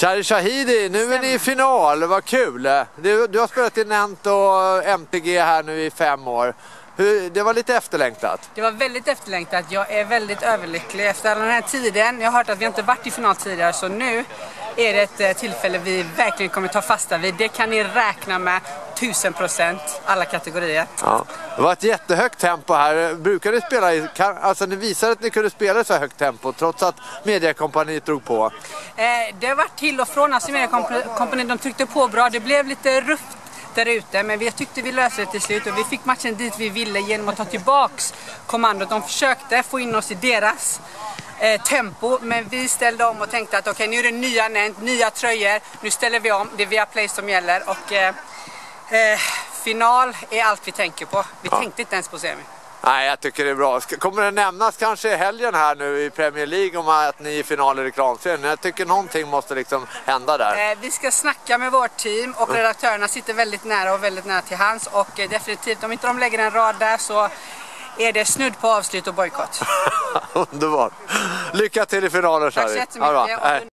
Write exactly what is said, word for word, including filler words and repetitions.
Shari Shahidi, nu är ni i final, vad kul! Du, du har spelat i Nent och M T G här nu i fem år. Hur, det var lite efterlängtat. Det var väldigt efterlängtat, jag är väldigt överlycklig efter den här tiden. Jag har hört att vi inte varit i final tidigare, så nu är det ett tillfälle vi verkligen kommer ta fasta vid. Det kan ni räkna med tusen procent, alla kategorier. Ja. Det var ett jättehögt tempo här. Brukar ni spela i, alltså ni visade att ni kunde spela i så högt tempo trots att Mediakompaniet drog på? Eh, det har varit till och från, alltså Mediakompaniet, de tryckte på bra. Det blev lite rufft där ute, men vi tyckte vi löste det till slut och vi fick matchen dit vi ville genom att ta tillbaks kommandot. De försökte få in oss i deras eh, tempo, men vi ställde om och tänkte att okej, okay, nu är det nya Nent, nya tröjor, nu ställer vi om, det är Viaplay som gäller och eh, eh, final är allt vi tänker på. Vi ja. tänkte inte ens på semi. Nej, jag tycker det är bra. Kommer det nämnas kanske i helgen här nu i Premier League om att ni är i final i reklamserien? Jag tycker någonting måste liksom hända där. Eh, vi ska snacka med vårt team och redaktörerna sitter väldigt nära och väldigt nära till hands. Och eh, definitivt, om inte de lägger en rad där så är det snudd på avslut och bojkott. Underbart. Lycka till i finalen, Shari. Tack så jättemycket.